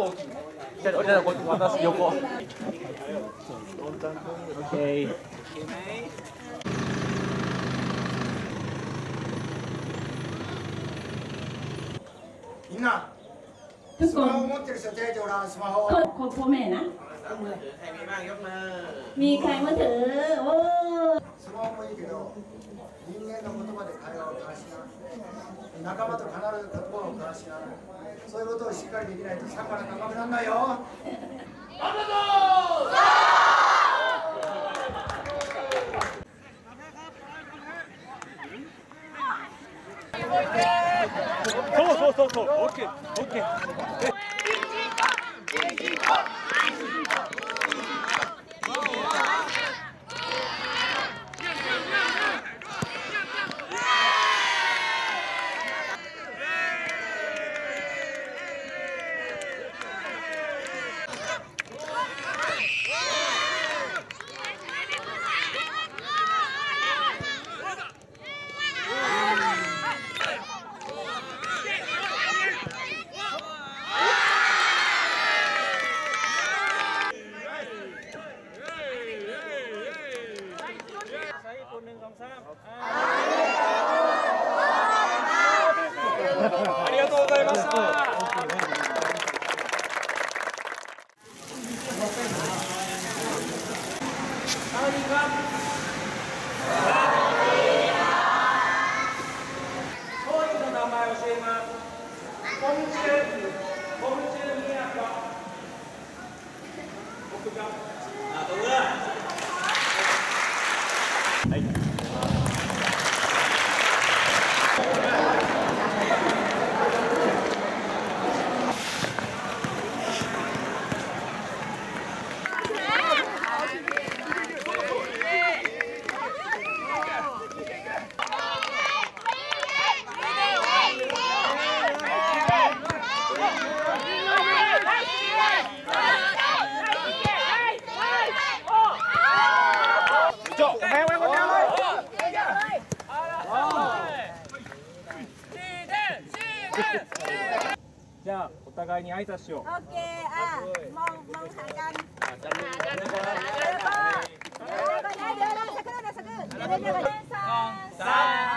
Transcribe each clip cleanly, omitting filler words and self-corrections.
大きい。じゃあ、私横。オッケー。 みんな。スマホ持ってる人手挙げてごらん、スマホ。 พ่อแม่นะมีใครมือถือโอ้スマホもいいけど、人間の言葉で会話を交わしな。仲間と必ず言葉を交わしな。そういうことをしっかりできないとサッカーが高くならないよ。 そう、オッケー。ありがとうございました。じゃあお互いに挨拶しよう。 โอเคมองหากันเดี๋ยวสักครู่เดี๋ยวส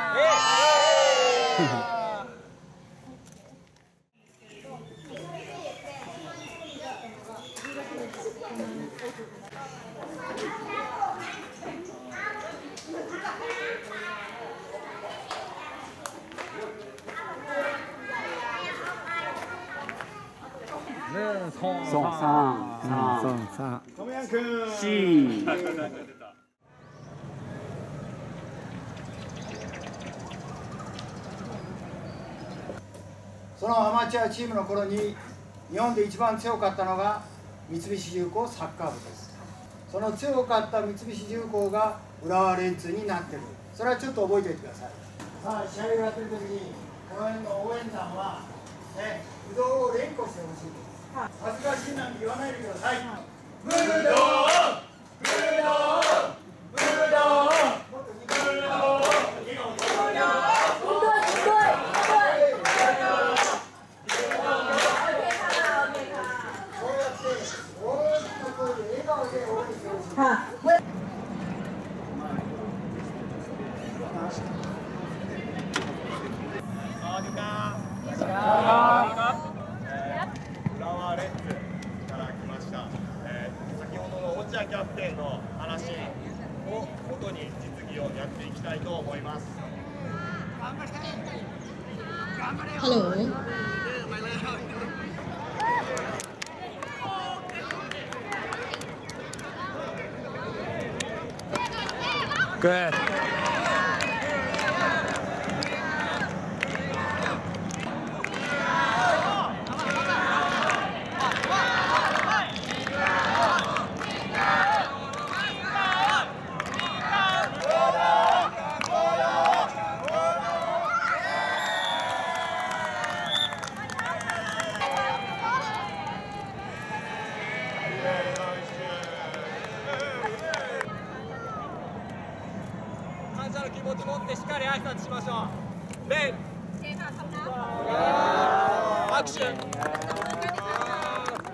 そのアマチュアチームの頃に日本で一番強かったのが三菱重工サッカー部です。その強かった三菱重工が浦和レッズになってる。それはちょっと覚えておいてください。さあ試合をやってる時にこの辺の応援団はね、不動を連呼してほしいです。恥ずかしいなんて言わないでください。武道浦和レッズから来ました、先ほどの落合キャプテンの話をもとに実技をやっていきたいと思います。 ฮัลโหล Good. 感謝の気持ち持ってしっかり挨拶しましょう。礼。拍手。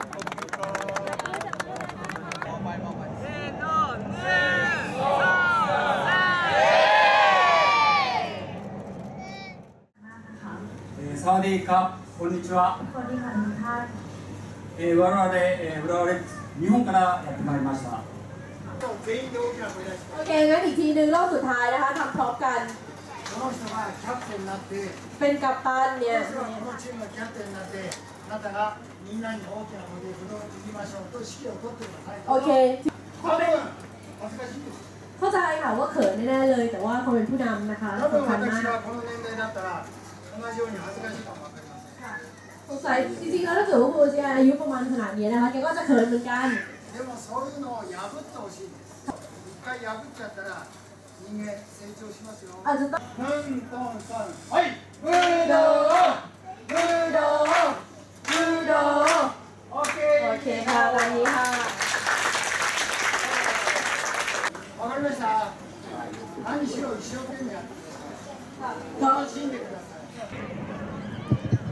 サワディーカこんにちは。我々、浦和レッズ日本からやってまいりました。 全員で大きな声出して。 โอเคงั้นอีกทีหนึ่งรอบสุดท้ายนะคะทำพร้อมกันこの人がキャプテンになって、 เป็นกัปตันเนี่ยこのチームのキャプテンになって、あなたがみんなに大きな声で言いましょうと指揮を取ってください。 โอเค多分恥ずかしいです。 เข้าใจค่ะว่าเขินแน่ๆเลยแต่ว่าเขาเป็นผู้นำนะคะ多分สำคัญ私มากはこの年代だったら同じように恥ずかしいかもわかりません。 สงสัยจริงๆแล้วถ้าเกิดว่าคุณเจียอายุประมาณขนาดนี้นะคะแกก็จะเขินเหมือนกันでもそういうのを破ってほしいんです。一回破っちゃったら人間成長しますよ。 อาจจะต้องトントントン。はい。ブドウ。ブドウ。ブドウ。オッケー。 โอเคค่ะวันนี้ค่ะわかりました。何しろ一生懸命やってください。楽しんでください。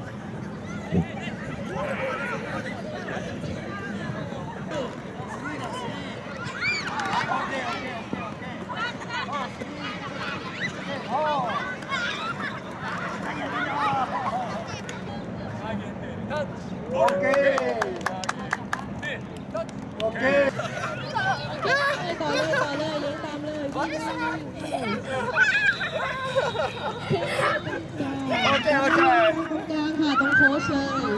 オッケー。オッケー。 ต่อเลยยิงตามเลยオッケーオッケー。 ตรงกลางค่ะตรงโค้ชเลย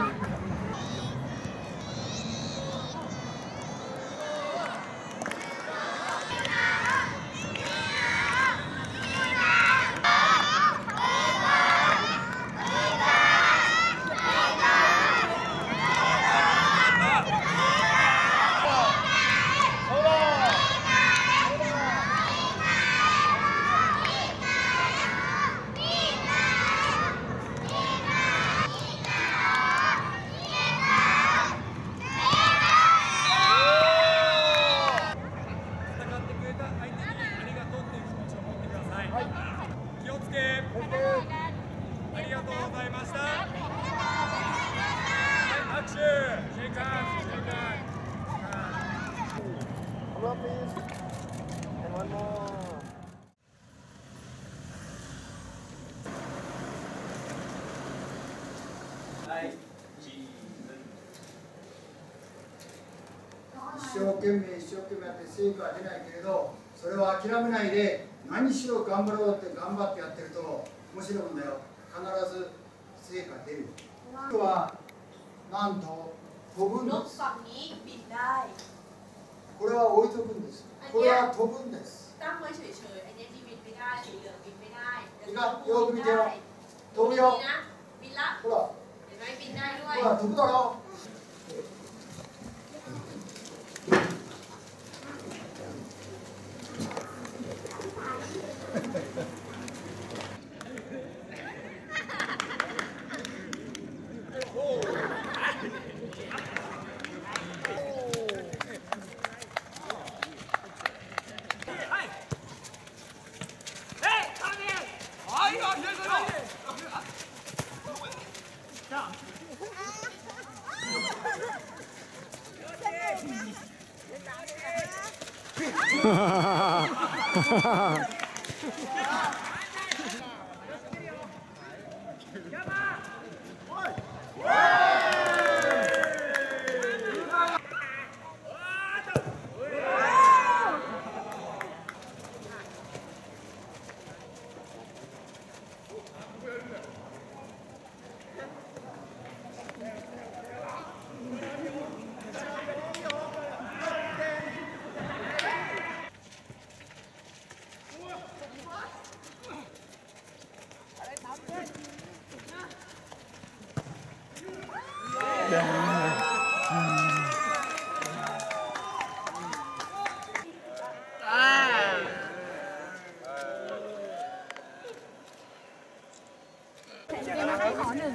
一生懸命やって成果は出ないけれど、それは諦めないで何しろ頑張ろうって頑張ってやってると面白いもんだよ。必ず成果出る。今日はなんと飛ぶんです。これは置いとくんです。これは飛ぶんです。いいか、よく見てよ。飛ぶよ。ほら。ほら、飛ぶだろ。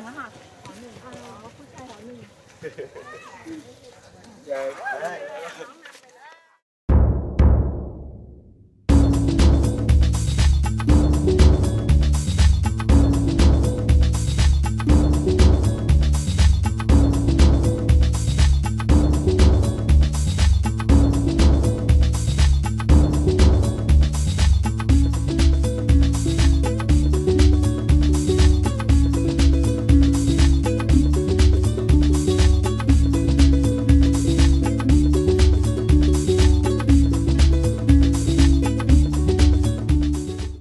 Yeah.